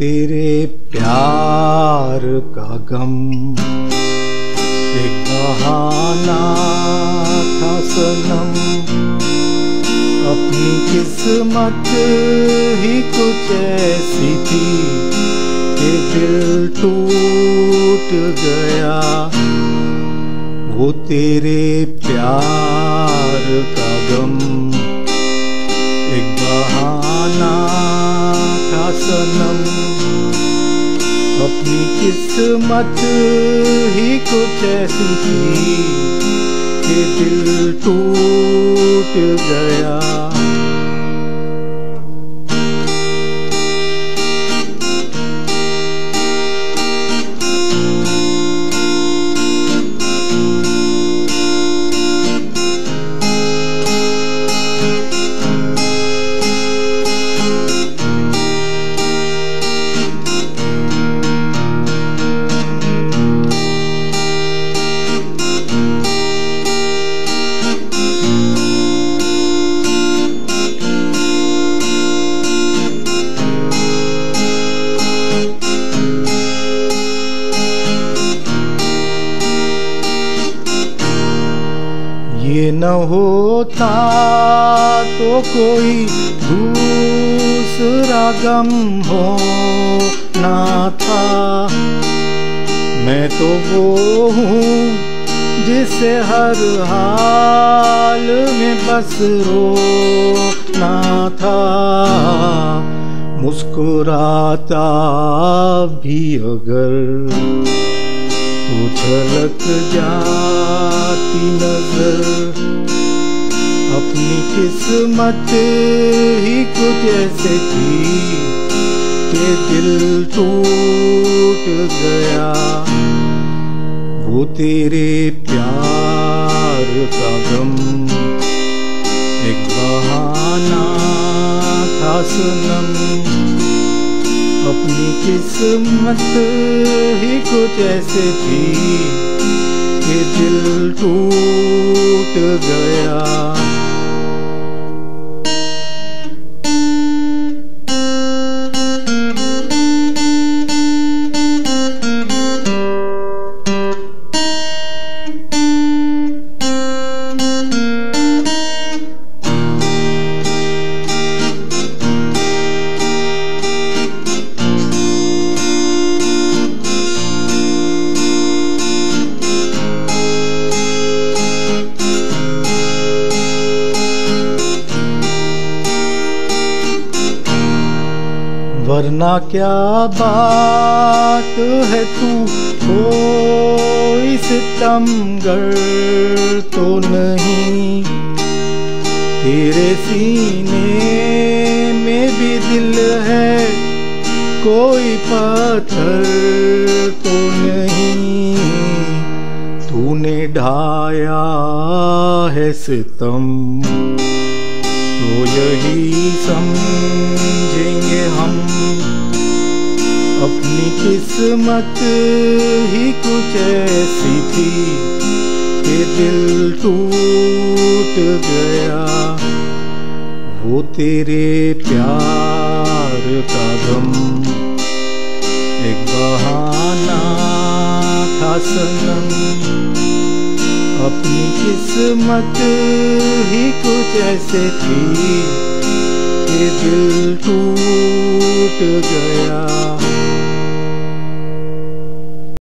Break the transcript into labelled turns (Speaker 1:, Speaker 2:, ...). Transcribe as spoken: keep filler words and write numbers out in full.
Speaker 1: तेरे प्यार का गम एक बहाना था सनम, अपनी किस्मत ही कुछ ऐसी थी कि दिल टूट गया। वो तेरे प्यार का गम एक बहाना था सनम, अपनी किस्मत ही कुछ ऐसी थी कि दिल टूट गया। ये न होता तो कोई दूसरा गम होना था। मैं तो वो हूँ जिसे हर हाल में बस रोना था। मुस्कुराता भी अगर तो झलक जाती नजर, अपनी किस्मत ही कुछ ऐसे थी कि दिल टूट गया। वो तेरे प्यार का गम एक बहाना था सनम, अपनी किस्मत ही कुछ ऐसे थी कि दिल टूट गया। वरना क्या बात है तू कोई सितमगर तो नहीं, तेरे सीने में भी दिल है कोई पत्थर तो नहीं। तूने ढाया है सितम तो यही समझेंगे हम, अपनी किस्मत ही कुछ ऐसी थी कि दिल टूट गया। वो तेरे प्यार का गम एक बहाना था सनम, अपनी किस्मत ही कुछ ऐसे थी कि दिल टूट गया।